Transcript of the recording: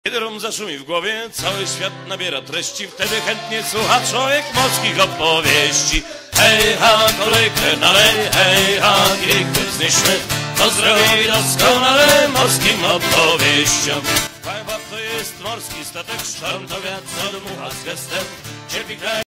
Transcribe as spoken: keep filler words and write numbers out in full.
Kiedy rum zaszumi w głowie, cały świat nabiera treści, wtedy chętnie słucha człowiek morskich opowieści. Hej ha, kolejkę nalej, hej ha, kilku znieśmy, to zrobi doskonale morskim opowieściom. Fajba to jest morski statek, sztorm to wiatr, co dmucha z gestem, cierpi kraj.